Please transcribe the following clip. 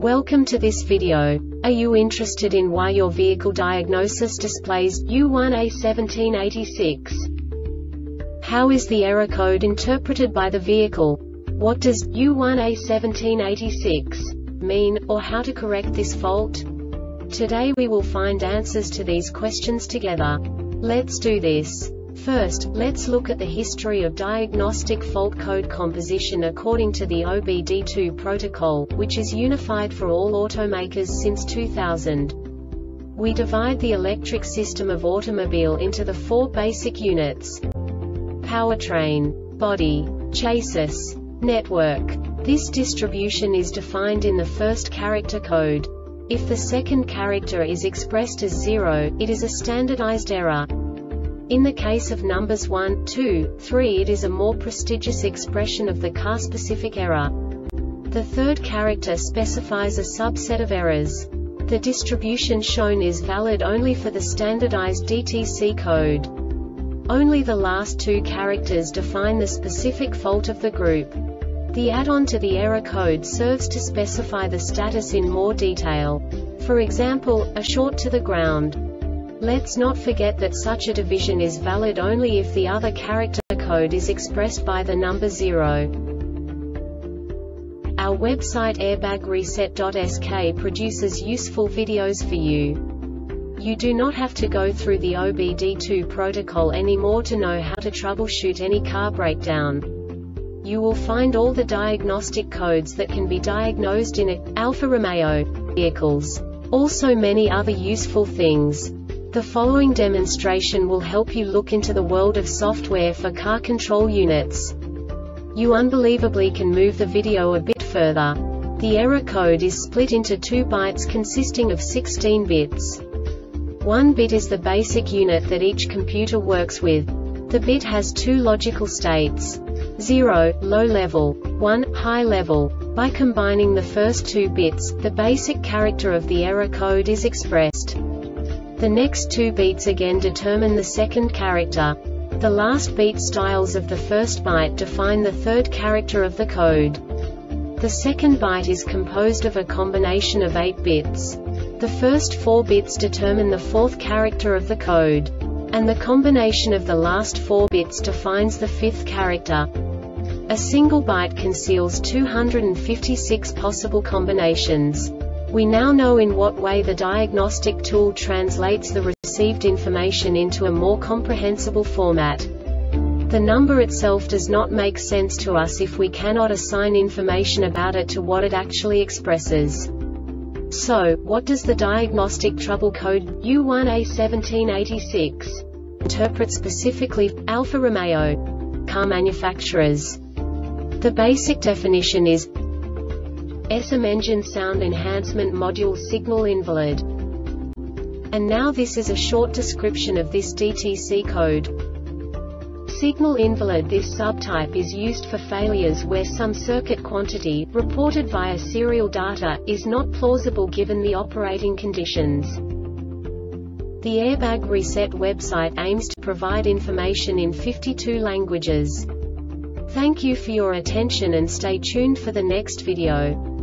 Welcome to this video. Are you interested in why your vehicle diagnosis displays U1A1786? How is the error code interpreted by the vehicle? What does U1A1786 mean, or how to correct this fault? Today we will find answers to these questions together. Let's do this. First, let's look at the history of diagnostic fault code composition according to the OBD2 protocol, which is unified for all automakers since 2000. We divide the electric system of automobile into the four basic units: powertrain, body, chassis, network. This distribution is defined in the first character code. If the second character is expressed as 0, it is a standardized error. In the case of numbers 1, 2, 3, it is a more prestigious expression of the car-specific error. The third character specifies a subset of errors. The distribution shown is valid only for the standardized DTC code. Only the last two characters define the specific fault of the group. The add-on to the error code serves to specify the status in more detail. For example, a short to the ground. Let's not forget that such a division is valid only if the other character code is expressed by the number 0. Our website airbagreset.sk produces useful videos for you. You do not have to go through the OBD2 protocol anymore to know how to troubleshoot any car breakdown. You will find all the diagnostic codes that can be diagnosed in Alfa Romeo vehicles. Also many other useful things. The following demonstration will help you look into the world of software for car control units. You unbelievably can move the video a bit further. The error code is split into 2 bytes consisting of 16 bits. 1 bit is the basic unit that each computer works with. The bit has 2 logical states: 0, low level, 1, high level. By combining the first 2 bits, the basic character of the error code is expressed. The next 2 beats again determine the second character. The last beat styles of the first byte define the third character of the code. The second byte is composed of a combination of 8 bits. The first 4 bits determine the fourth character of the code. And the combination of the last 4 bits defines the fifth character. A single byte conceals 256 possible combinations. We now know in what way the diagnostic tool translates the received information into a more comprehensible format. The number itself does not make sense to us if we cannot assign information about it to what it actually expresses. So, what does the diagnostic trouble code U1A1786 interpret specifically for Alfa Romeo car manufacturers? The basic definition is SM engine sound enhancement module signal invalid. And now this is a short description of this DTC code. Signal invalid. This subtype is used for failures where some circuit quantity, reported via serial data, is not plausible given the operating conditions. The Airbag Reset website aims to provide information in 52 languages. Thank you for your attention and stay tuned for the next video.